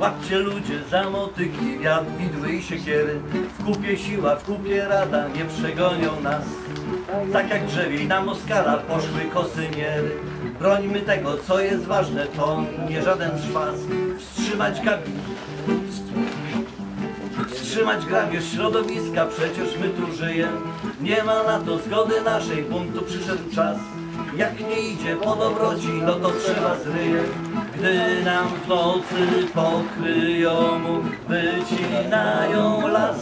Łapcie ludzie za motyki, wiatr, widły i siekiery. W kupie siła, w kupie rada, nie przegonią nas. Tak jak drzewiej na Moskala poszły kosyniery. Brońmy tego, co jest ważne, to nie żaden szpas. Wstrzymać grabież środowiska, przecież my tu żyjemy. Nie ma na to zgody naszej, buntu przyszedł czas. Jak nie idzie po dobroci, no to trzeba z ryjem. Gdy nam w nocy pokryją mur, wycinają las.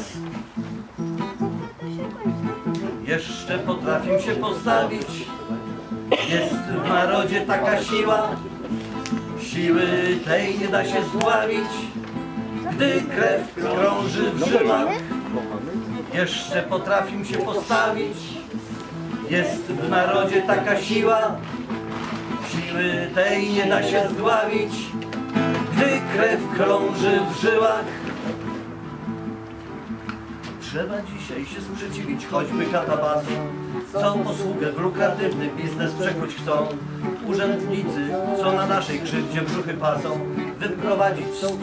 Jeszcze potrafię się postawić. Jest w narodzie taka siła. Siły tej nie da się zdławić. Gdy krew krąży w żyłach, jeszcze potrafię się postawić. Jest w narodzie taka siła. Siły tej nie da się zdławić. Gdy krew krąży w żyłach. Trzeba dzisiaj się sprzeciwić choćby katabasom, co posługę w lukratywny biznes przekuć chcą. Urzędnicy, co na naszej krzywdzie brzuchy pasą, wyprowadzić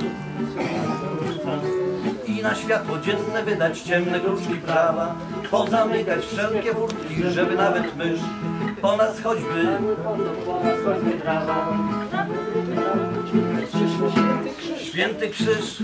i na światło dzienne wydać ciemne kruczki prawa, pozamykać wszelkie furtki, żeby nawet mysz po nas choćby trawa. Święty krzyż.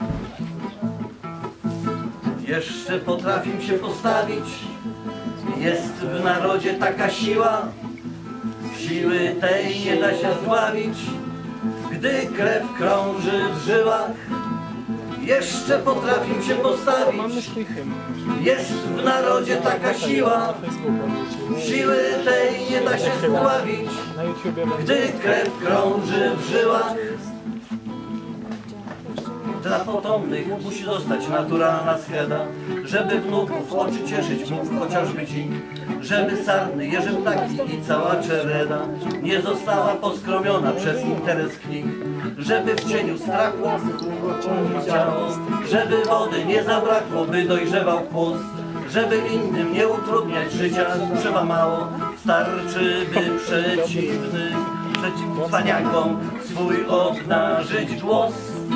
Jeszcze potrafię się postawić. Jest w narodzie taka siła. Siły tej nie da się zdławić. Gdy krew krąży w żyłach, jeszcze potrafię się postawić. Jest w narodzie taka siła. Siły tej nie da się zdławić. Gdy krew krąży w żyłach. Dla potomnych musi zostać naturalna scheda, żeby wnuków oczy cieszyć mógł chociażby ci, żeby sarny, jeżyptaki i cała czereda nie została poskromiona przez interes knig, żeby w cieniu strachu ciało, żeby wody nie zabrakło, by dojrzewał płot, żeby innym nie utrudniać życia, trzeba mało, starczy by przeciwstaniakom swój obnażyć głos.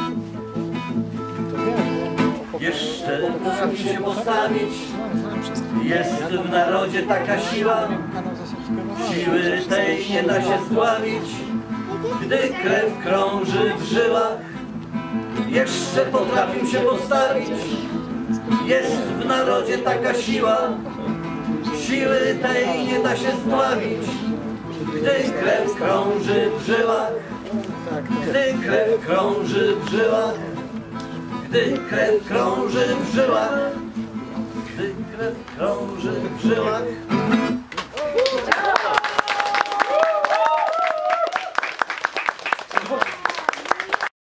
Jeszcze potrafi się postawić. Jest w narodzie taka siła. Siły tej nie da się zdławić. Gdy krew krąży w żyłach, jeszcze potrafię się postawić. Jest w narodzie taka siła. Siły tej nie da się zdławić. Gdy krew krąży w żyłach. Gdy krew krąży w żyłach. Gdy krew krąży w żyłach. Gdy krew krąży w żyłach.